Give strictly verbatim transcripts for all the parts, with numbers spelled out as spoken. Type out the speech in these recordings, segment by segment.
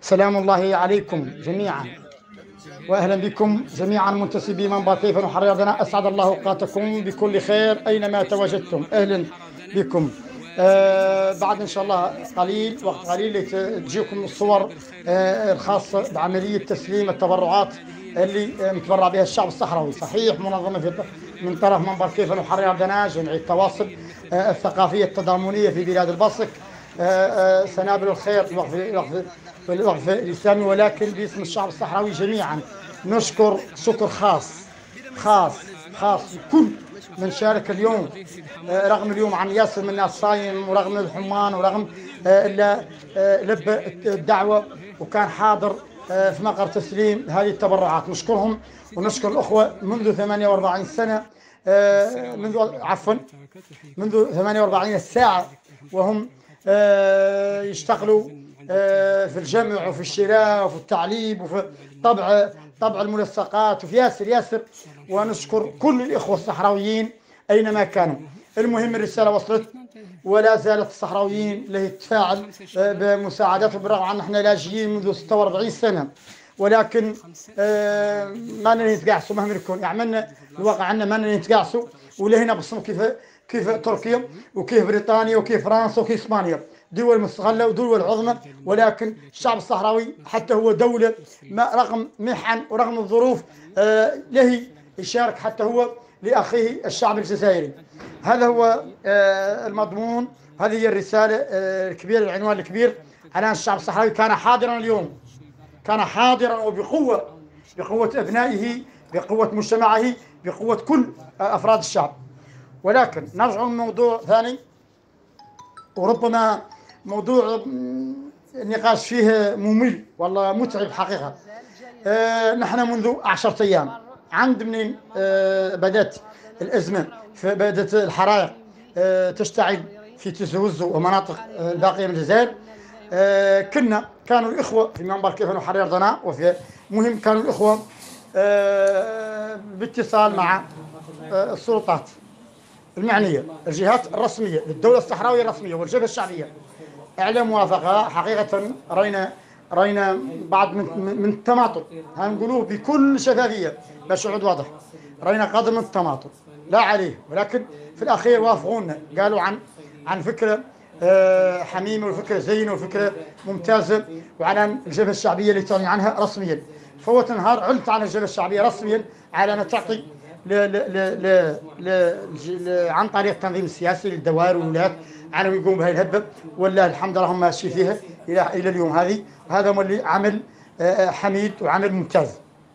سلام الله عليكم جميعا، واهلا بكم جميعا منتسبي منبر كيف نحرر ارضنا. اسعد الله اوقاتكم بكل خير اينما تواجدتم. اهلا بكم. آه بعد ان شاء الله قليل وقت قليل تجيكم الصور آه الخاصه بعمليه تسليم التبرعات اللي متبرع بها الشعب الصحراوي. صحيح منظمه في من طرف منبر كيف نحرر ارضنا، جمعيه التواصل آه الثقافيه التضامنيه في بلاد البصق، آه آه سنابل الخير الوقف الوقف الاسلامي، ولكن باسم الشعب الصحراوي جميعا نشكر شكر خاص خاص خاص كل من شارك اليوم، رغم اليوم عن ياسر من الناس صايم، ورغم الحمان، ورغم الا لبى الدعوه وكان حاضر في مقر تسليم هذه التبرعات. نشكرهم ونشكر الاخوه منذ ثمانية وأربعين سنه، منذ عفوا منذ ثمانية وأربعين ساعه وهم يشتغلوا في الجمع وفي الشراء وفي التعليب وفي طبع طبع الملصقات وفي ياسر ياسر. ونشكر كل الإخوة الصحراويين أينما كانوا. المهم الرسالة وصلت، ولا زالت الصحراويين له يتفاعل بمساعداتهم، بالرغم عن احنا لاجئين منذ ستة وأربعين سنة، ولكن ما نتقاعسوا مهما يكون. عملنا الواقع عندنا ما نتقاعسوا، ولهنا بصموا كيف كيف تركيا وكيف بريطانيا وكيف فرنسا وكيف اسبانيا، دول مستغله ودول عظمى، ولكن الشعب الصحراوي حتى هو دوله ما رغم محن ورغم الظروف آه له يشارك حتى هو لاخيه الشعب الجزائري. هذا هو آه المضمون، هذه هي الرساله آه الكبيره، العنوان الكبير على الشعب الصحراوي. كان حاضرا اليوم، كان حاضرا وبقوه، بقوه ابنائه، بقوه مجتمعه، بقوه كل آه افراد الشعب. ولكن نرجع لموضوع ثاني، وربما موضوع النقاش فيه ممل والله متعب حقيقة. آه نحن منذ عشرة أيام عند منين آه بدأت الأزمة، بدأت الحرائق آه تشتعل في تزوزو ومناطق آه الباقية من الجزائر. آه كنا كانوا الإخوة في منبر كيف نحرر أرضنا، وفي مهم كانوا الإخوة آه باتصال مع آه السلطات المعنية، الجهات الرسمية للدولة الصحراوية الرسمية والجبهة الشعبية، إعلام موافقة. حقيقة رأينا رأينا بعض من, من التماطل، هنقولوه بكل شفافية باش يعود واضح، رأينا قدر من التماطل لا عليه، ولكن في الأخير وافقونا، قالوا عن عن فكرة حميمة وفكرة زينة وفكرة ممتازة، وعن الجبهة الشعبية اللي تعلن عنها رسميا. فوت نهار علمت عن الجبهة الشعبية رسميا على أن تعطي ل ل ل ل ل عن طريق التنظيم السياسي للدوائر والولايات على يقوم بهذه الهبه، والله الحمد لله هم ماشي فيها الى الى اليوم هذه. هذا هو اللي عمل حميد وعمل ممتاز.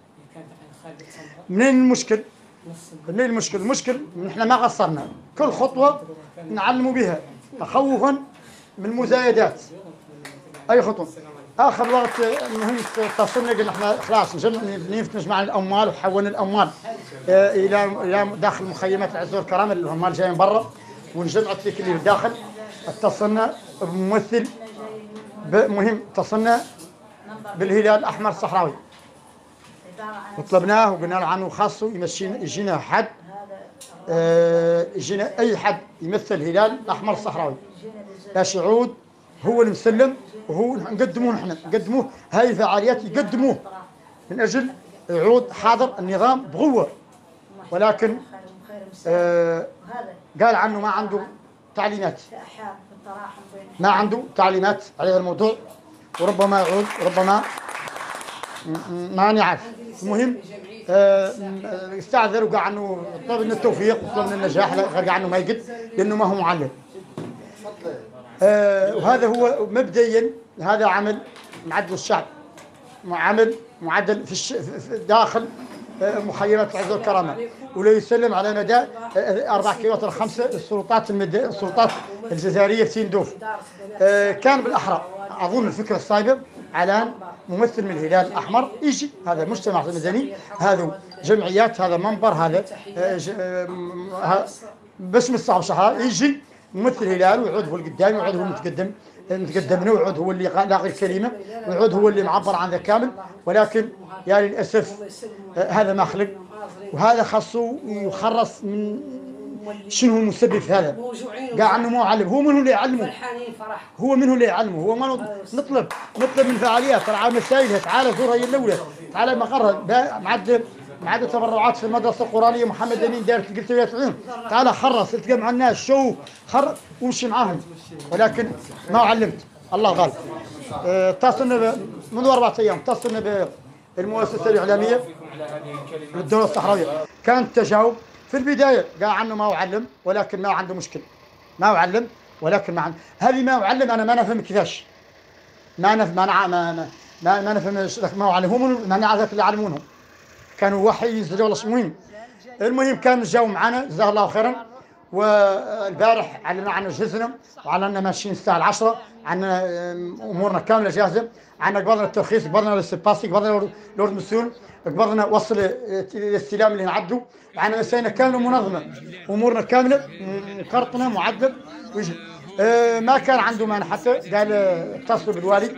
منين المشكل؟ منين المشكل؟ المشكل نحن ما قصرنا، كل خطوه نعلموا بها تخوفا من المزايدات. اي خطوه اخر وقت المهم اتصلنا قلنا احنا خلاص نجمع الاموال، وحولنا الاموال الى الى داخل مخيمات العز والكرامه اللي هم جايين برا، ونجمعت فيك اللي داخل. اتصلنا بممثل مهم، اتصلنا بالهلال الاحمر الصحراوي وطلبناه وقلنا له عنه خاصه يمشينا، يجينا حد اه يجينا اي حد يمثل الهلال الاحمر الصحراوي باش يعود هو المسلم، وهو نقدموه نحن نقدموه هاي الفعاليات يقدموه من اجل يعود حاضر النظام بقوه. ولكن آه قال عنه ما عنده تعليمات، ما عنده تعليمات على هذا الموضوع، وربما يعود ربما ما نعرف. المهم آه استعذر وقال عنه طلب لنا التوفيق وطلب لنا النجاح، قال عنه ما يقد لانه ما هو معلم. آه وهذا هو مبدئيا، هذا عمل معدل الشعب، عمل معدل في, الش... في داخل آه مخيمات العز والكرامه، ولا يسلم على مدى آه اربع كيلومتر الخمسه السلطات المد... السلطات الجزائريه في سندوف. آه كان بالاحرى اظن الفكره الصايبه على ممثل من الهلال الاحمر يجي، هذا المجتمع المدني، هذا جمعيات، هذا منبر، هذا آه ج... آه باسم الصعب شهر يجي ممثل الهلال ويعود هو القدام، ويعود هو المتقدم متقدمنا، ويعود هو اللي لاقي الكلمه، ويعود هو اللي معبر عن ذا كامل. ولكن يا يعني للاسف آه هذا ما خلق، وهذا خاصه يخرص من شنو هو المسبب في هذا؟ قال عنه معلم، هو من هو اللي يعلمه؟ هو من هو اللي يعلمه؟ هو ما نطلب نطلب من فعاليات، ترى مسائلها، تعال زورها هي الاولى، تعال مقرها معد معد تبرعات في المدرسه القرانيه محمد امين دائره القلتويه العيون، تعال خرص التقى مع الناس، شو خر وامشي معاهم، ولكن ما علمت، الله غالب. اتصلنا منذ اربعه ايام، اتصلنا بالمؤسسه الاعلاميه للدوله الصحراويه، كان التجاوب في البدايه قال عنه ما أعلم، ولكن ما عنده مشكل، ما أعلم ولكن ما عنده، هذه ما أعلم انا ما نفهم كيفاش، ما نفهم ما ما ما ما, ما نفهم ما أعلم، هم ما نعرف اللي يعلمونهم كانوا وحي ينزلوا ولا المهم. المهم كان جاوا معنا جزاه الله خيرا، والبارح علمنا عن جهزنا وعلنا ماشيين الساعه العشرة، عندنا امورنا كامله جاهزه، عندنا قبضنا الترخيص، قبضنا السباسي، قبضنا لورد مسؤول، قبضنا وصل الاستلام اللي نعدوا، وعندنا مسائلنا كامله منظمه، امورنا كامله مقرطنه معدل. آه ما كان عنده مانع، حتى قال اتصلوا بالوالي،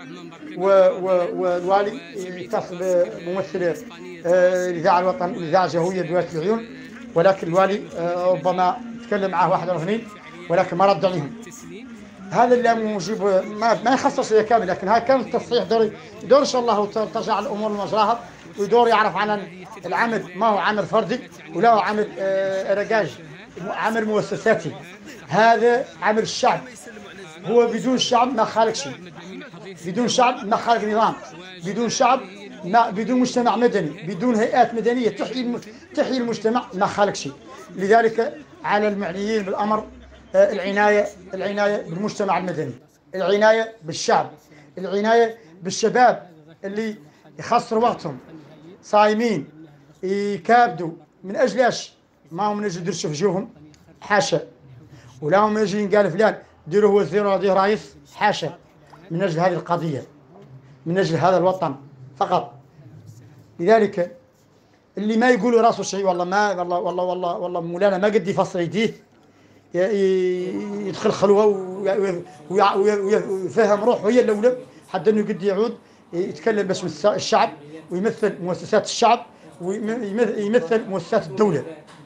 والوالي اتصل بممثل آه الاذاعه الوطن الاذاعه الجهويه بولايه العيون، ولكن الوالي آه ربما تكلم معه واحد ولا اثنين ولكن ما رد عليهم. هذا اللي موجب ما ما يخصص هي كامل، لكن هذا كان التصحيح دور دور ان شاء الله ترجع الامور لمجراها، ودور يعرف عن العمل ما هو عمل فردي ولا هو عمل آه رجاج، عمل مؤسساتي، هذا عمل الشعب، هو بدون شعب ما خالق شيء، بدون شعب ما خالق نظام، بدون شعب ما بدون مجتمع مدني، بدون هيئات مدنيه تحيي تحيي المجتمع ما خالق شيء. لذلك على المعنيين بالامر العنايه العنايه بالمجتمع المدني، العنايه بالشعب، العنايه بالشباب اللي يخسروا وقتهم صايمين يكابدوا من اجل ايش؟ ما هم نجي يدرسوا في جوهم، حاشا، ولا هم يجي ينقال فلان ديروا وزير ولا دير رئيس، حاشا، من اجل هذه القضيه، من اجل هذا الوطن فقط. لذلك اللي ما يقولوا راسه شيء، والله ما والله والله والله والله مولانا ما قد يفصل يديه، يدخل خلوه ويفهم روحه هي الاولى حتى انه قد يعود يتكلم باسم الشعب ويمثل مؤسسات الشعب ويمثل مؤسسات الدوله.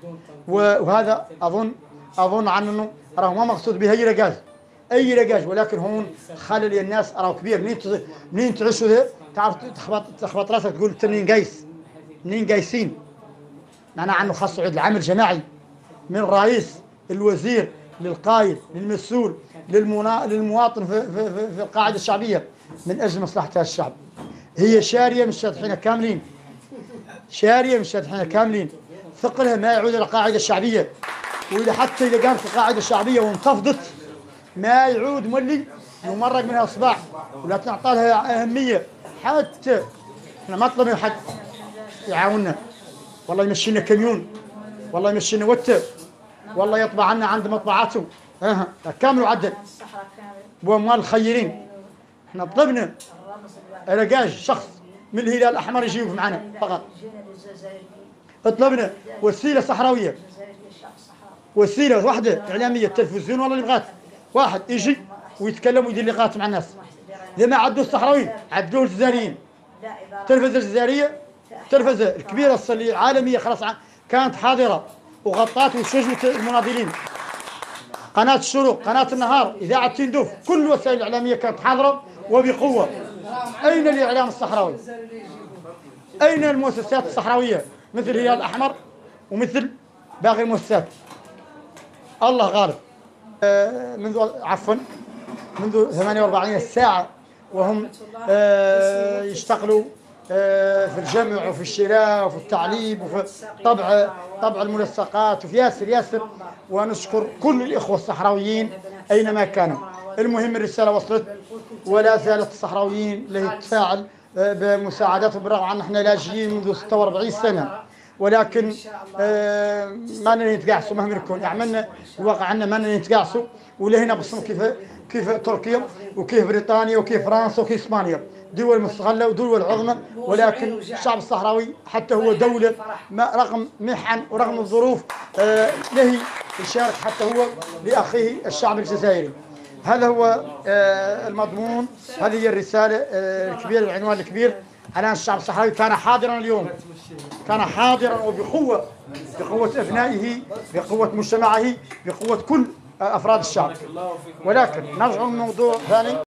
وهذا اظن اظن عنه راه ما مقصود به اي رجاج اي رجاج، ولكن هون خلل الناس راه كبير. منين منين تعيشوا ذا تعرف تخبط تخبط راسك تقول انت منين قايس، منين قايسين؟ معناه عنه خاص يعود العمل جماعي من الرئيس للوزير للقائد للمسؤول للمنا... للمواطن في, في, في, في القاعده الشعبيه من اجل مصلحه الشعب. هي شاريه مش شادحين كاملين، شاريه مش شادحين كاملين، ثقلها ما يعود الى القاعده الشعبيه، واذا حتى اذا قامت القاعده الشعبيه وانتفضت ما يعود مولي يمرق منها اصبع ولا تعطى لها اهميه. حتى احنا ما طلبنا حد يعاوننا، والله يمشي لنا كميون، والله يمشي لنا وتر، والله يطبع عنا عند مطبعاته اها كامل وعدل باموال الخيرين. احنا طلبنا رجاج شخص من الهلال الاحمر يجي يوقف معنا فقط، طلبنا وسيله صحراويه، وسيله واحده اعلاميه تلفزيون والله اللي بغات واحد يجي ويتكلم ويدير لقاءات مع الناس. اذا ما عدوا الصحراويين عدوا الجزائريين، التلفزه الجزائريه التلفزه الكبيره اللي عالميه خلاص كانت حاضره وغطات وشجمت المناضلين، قناه الشروق، قناه النهار، اذاعه تندوف، كل الوسائل الاعلاميه كانت حاضره وبقوه. اين الاعلام الصحراوي؟ اين المؤسسات الصحراويه مثل الهلال الاحمر ومثل باقي المؤسسات؟ الله غالب. آه منذ عفوا منذ ثمانية وأربعين ساعه وهم آه يشتغلوا آه في الجمع وفي الشراء وفي التعليم وفي طبع طبع الملصقات وفي ياسر ياسر. ونشكر كل الاخوه الصحراويين اينما كانوا. المهم الرساله وصلت، ولا زالت الصحراويين له تتفاعل بمساعدتهم بالرغم عن احنا لاجئين منذ ستة وأربعين سنه، ولكن آه ما نتقاعسوا مهما يكون. عملنا الواقع عندنا ما نتقاعسوا، ولهنا بصموا كيف كيف تركيا وكيف بريطانيا وكيف فرنسا وكيف اسبانيا، دول مستغله ودول عظمى، ولكن الشعب الصحراوي حتى هو دوله ما رغم محن ورغم الظروف آه له يشارك حتى هو لاخيه الشعب الجزائري. هذا هو آه المضمون، هذه هي الرساله آه الكبيره، العنوان الكبير. الآن الشعب الصحراوي كان حاضرا اليوم، كان حاضرا وبقوة، بقوة أبنائه، بقوة مجتمعه، بقوة كل أفراد الشعب. ولكن نرجع لموضوع ثاني.